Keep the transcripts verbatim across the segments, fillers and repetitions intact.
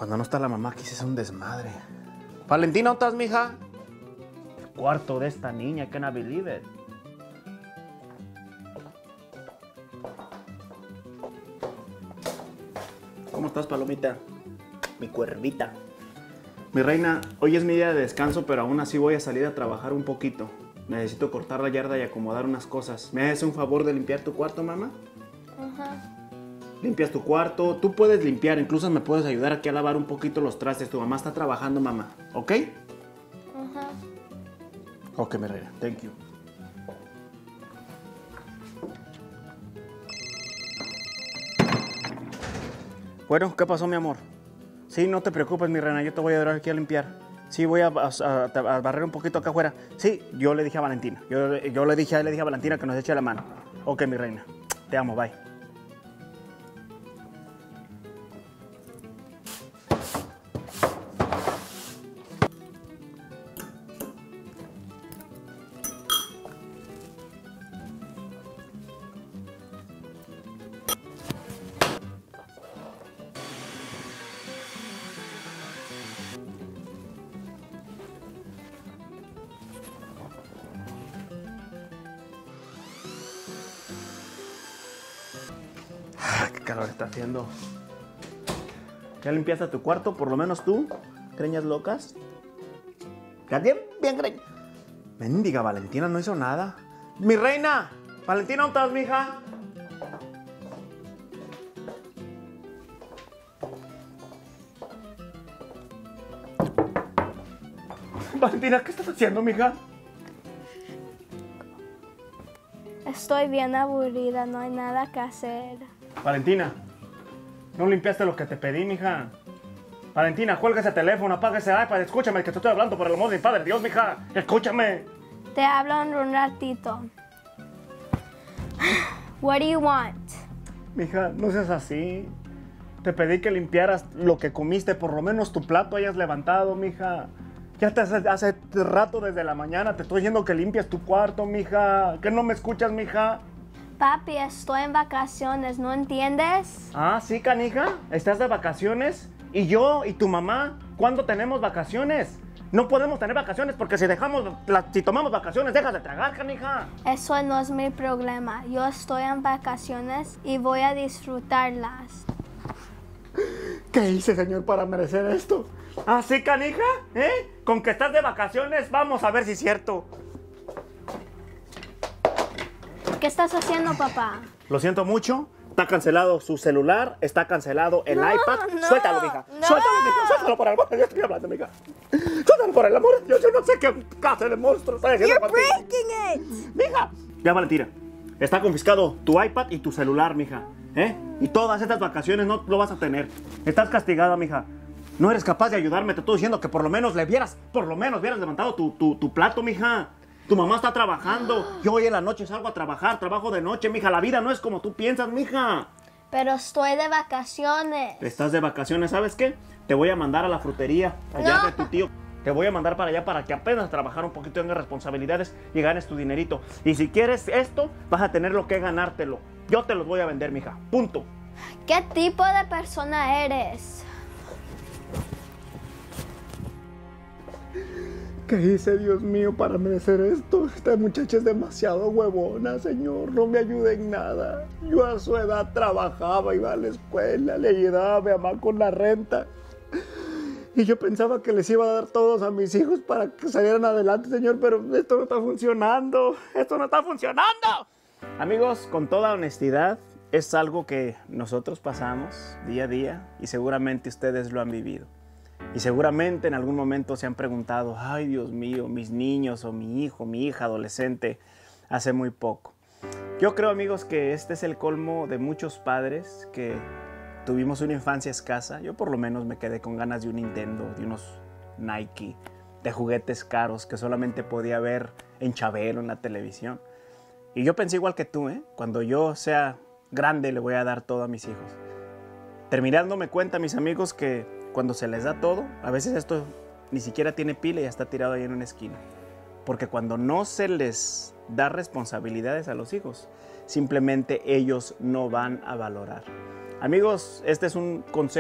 Cuando no está la mamá, aquí se hace un desmadre. Valentina, ¿dónde estás, mija? El cuarto de esta niña, can I believe it? ¿Cómo estás, Palomita? Mi cuervita. Mi reina, hoy es mi día de descanso, pero aún así voy a salir a trabajar un poquito. Necesito cortar la yarda y acomodar unas cosas. ¿Me haces un favor de limpiar tu cuarto, mamá? Ajá. Limpias tu cuarto, tú puedes limpiar, incluso me puedes ayudar aquí a lavar un poquito los trastes. Tu mamá está trabajando, mamá, ¿ok? Ajá. Ok, mi reina, thank you. Bueno, ¿qué pasó, mi amor? Sí, no te preocupes, mi reina, yo te voy a ayudar aquí a limpiar. Sí, voy a, a, a, a barrer un poquito acá afuera. Sí, yo le dije a Valentina, yo, yo le, dije, le dije a Valentina que nos eche la mano. Ok, mi reina, te amo, bye. Qué calor está haciendo. ¿Ya limpiaste tu cuarto? Por lo menos tú. ¿Greñas locas? ¿Ya bien? Bien, greña. Mendiga, Valentina no hizo nada. ¡Mi reina! Valentina, ¿dónde estás, mija? Valentina, ¿qué estás haciendo, mija? Estoy bien aburrida, no hay nada que hacer. Valentina, no limpiaste lo que te pedí, mija. Valentina, cuelga ese teléfono, apaga ese iPad, escúchame que te estoy hablando por el amor de mi padre Dios, mija. Escúchame. Te hablo en un ratito. What do you want? Mija, no seas así. Te pedí que limpiaras lo que comiste, por lo menos tu plato hayas levantado, mija. Ya te hace, hace rato desde la mañana te estoy diciendo que limpies tu cuarto, mija. ¿Que no me escuchas, mija? Papi, estoy en vacaciones, ¿no entiendes? Ah, sí, canija. ¿Estás de vacaciones? ¿Y yo y tu mamá? ¿Cuándo tenemos vacaciones? No podemos tener vacaciones porque si dejamos, la, si tomamos vacaciones, dejas de tragar, canija. Eso no es mi problema. Yo estoy en vacaciones y voy a disfrutarlas. ¿Qué hice, señor, para merecer esto? ¿Ah, sí, canija? ¿Eh? Con que estás de vacaciones, vamos a ver si es cierto. ¿Qué estás haciendo, papá? Lo siento mucho. Está cancelado su celular, está cancelado el No, iPad. no, Suéltalo, mija. no. Suéltalo, mija. Suéltalo por el amor de Dios. Estoy hablando, mija. Suéltalo por el amor de Dios. Yo no sé qué clase de monstruo está haciendo. You're breaking it. Mija. Ya, Valentina. Está confiscado tu iPad y tu celular, mija. ¿Eh? Y todas estas vacaciones no lo vas a tener. Estás castigada, mija. No eres capaz de ayudarme. Te estoy diciendo que por lo menos le vieras, por lo menos hubieras levantado tu, tu, tu plato, mija. Tu mamá está trabajando. Yo hoy en la noche salgo a trabajar. Trabajo de noche, mija. La vida no es como tú piensas, mija. Pero estoy de vacaciones. Estás de vacaciones, ¿sabes qué? Te voy a mandar a la frutería allá No. de tu tío. Te voy a mandar para allá para que apenas trabajar un poquito, tengas responsabilidades y ganes tu dinerito. Y si quieres esto, vas a tener lo que ganártelo. Yo te los voy a vender, mija. Punto. ¿Qué tipo de persona eres? ¿Qué hice, Dios mío, para merecer esto? Esta muchacha es demasiado huevona, señor. No me ayuda en nada. Yo a su edad trabajaba, iba a la escuela, le ayudaba a mi mamá con la renta. Y yo pensaba que les iba a dar todos a mis hijos para que salieran adelante, señor, pero esto no está funcionando. Esto no está funcionando. Amigos, con toda honestidad, es algo que nosotros pasamos día a día y seguramente ustedes lo han vivido. Y seguramente en algún momento se han preguntado, ay, Dios mío, mis niños o mi hijo, mi hija adolescente, hace muy poco. Yo creo, amigos, que este es el colmo de muchos padres que tuvimos una infancia escasa. Yo por lo menos me quedé con ganas de un Nintendo, de unos Nike, de juguetes caros que solamente podía ver en Chabelo, en la televisión. Y yo pensé igual que tú, ¿eh? Cuando yo sea grande le voy a dar todo a mis hijos. Terminé dándome cuenta, mis amigos, que cuando se les da todo, a veces esto ni siquiera tiene pila y ya está tirado ahí en una esquina. Porque cuando no se les da responsabilidades a los hijos, simplemente ellos no van a valorar. Amigos, este es un consejo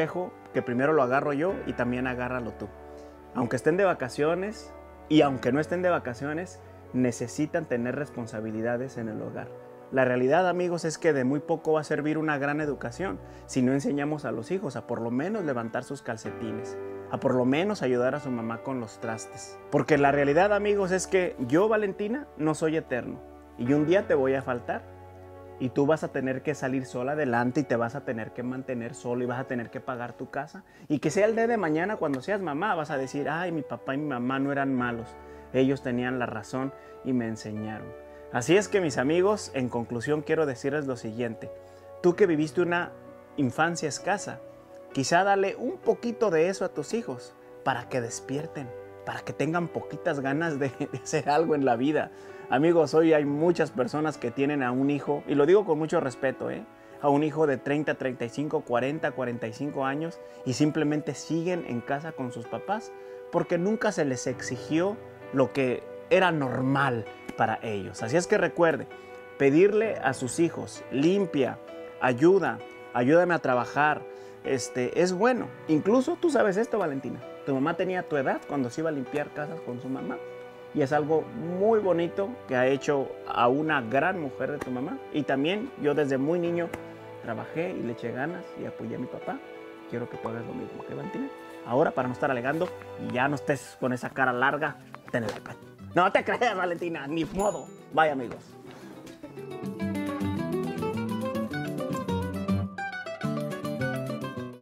que primero lo agarro yo y también agárralo tú. Aunque estén de vacaciones y aunque no estén de vacaciones, necesitan tener responsabilidades en el hogar. La realidad, amigos, es que de muy poco va a servir una gran educación si no enseñamos a los hijos a por lo menos levantar sus calcetines, a por lo menos ayudar a su mamá con los trastes. Porque la realidad, amigos, es que yo, Valentina, no soy eterno y un día te voy a faltar y tú vas a tener que salir sola adelante y te vas a tener que mantener solo y vas a tener que pagar tu casa. Y que sea el día de mañana cuando seas mamá vas a decir, ay, mi papá y mi mamá no eran malos, ellos tenían la razón y me enseñaron. Así es que, mis amigos, en conclusión quiero decirles lo siguiente. Tú que viviste una infancia escasa, quizá dale un poquito de eso a tus hijos para que despierten, para que tengan poquitas ganas de, de hacer algo en la vida. Amigos, hoy hay muchas personas que tienen a un hijo, y lo digo con mucho respeto, ¿eh? a un hijo de treinta, treinta y cinco, cuarenta, cuarenta y cinco años y simplemente siguen en casa con sus papás porque nunca se les exigió lo que era normal para ellos. Así es que recuerde, pedirle a sus hijos, limpia, ayuda, ayúdame a trabajar, este, es bueno. Incluso tú sabes esto, Valentina, tu mamá tenía tu edad cuando se iba a limpiar casas con su mamá. Y es algo muy bonito que ha hecho a una gran mujer de tu mamá. Y también yo desde muy niño trabajé y le eché ganas y apoyé a mi papá. Quiero que tú hagas lo mismo, ¿ok, Valentina? Ahora, para no estar alegando, ya no estés con esa cara larga, ten el iPad. No te creas, Valentina, ni modo. Bye, amigos.